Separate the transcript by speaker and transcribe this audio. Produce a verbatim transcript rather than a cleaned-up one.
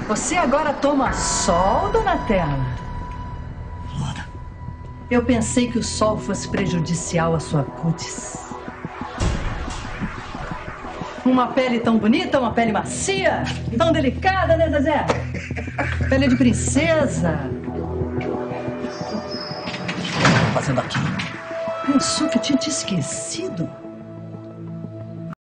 Speaker 1: Você agora toma sol, Donatella?
Speaker 2: Luana.
Speaker 1: Eu pensei que o sol fosse prejudicial à sua cutis. Uma pele tão bonita, uma pele macia, tão delicada, né, Zezé? Pele de princesa.
Speaker 2: O que você tá fazendo aqui?
Speaker 1: Pensou que eu tinha te esquecido?